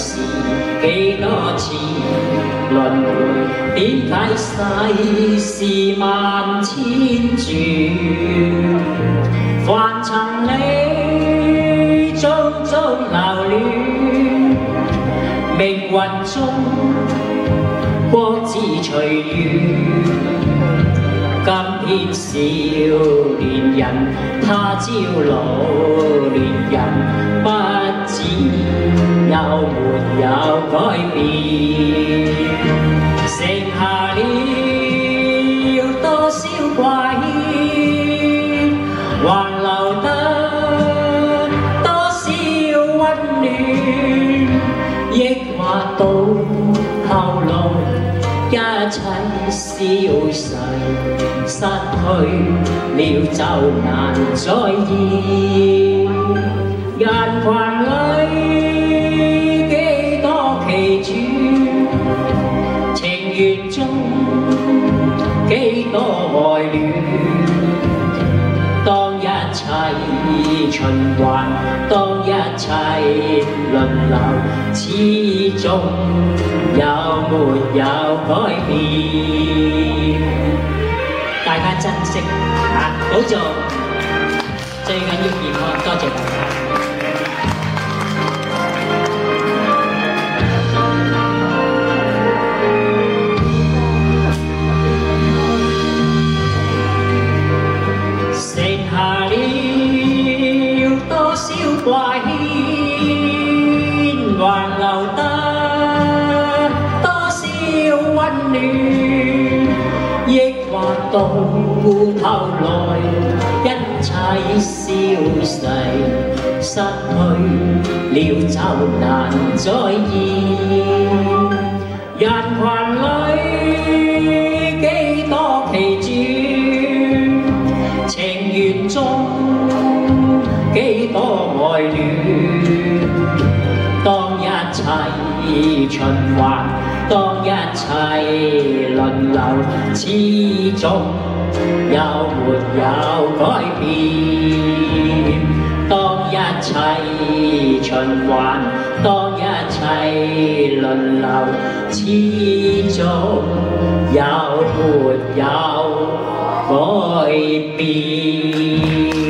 是幾多次輪迴？點解世事萬千轉？凡塵里種種流亂，命運中光之隨緣。今天少年人，他朝老年人，不知有沒有改變？剩下了多少掛牽，還留得多少溫暖？抑或到後來一切消逝，失去了就難再現。人群裏幾多奇轉，情緣中幾多愛戀。當一切循環，當一切輪流，始終有沒有改變？大家珍惜保重，最緊要健康。多謝大家。掛牽，還留得多少溫暖？抑或到頭來一切消逝，失去了就難再現。人群裏幾多奇轉，情緣中幾多愛戀。當一切循環，當一切輪流，始終有沒有改變？當一切循環，當一切輪流，始終有沒有改變？